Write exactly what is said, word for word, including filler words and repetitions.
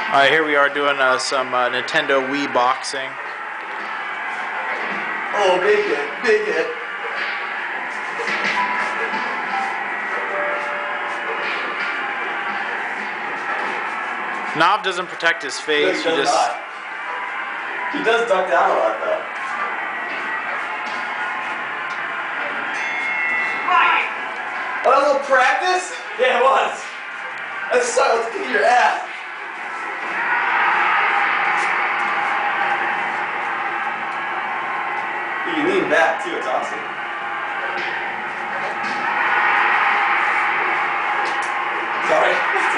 Alright, here we are doing uh, some uh, Nintendo Wii Boxing. Oh, big hit, big hit. Knob doesn't protect his face. He He does just not. He does duck down a lot, though. Oh, that was a little practice? Yeah, it was. Let's start. Let's kick your ass. You can lean back, too. It's awesome. Sorry.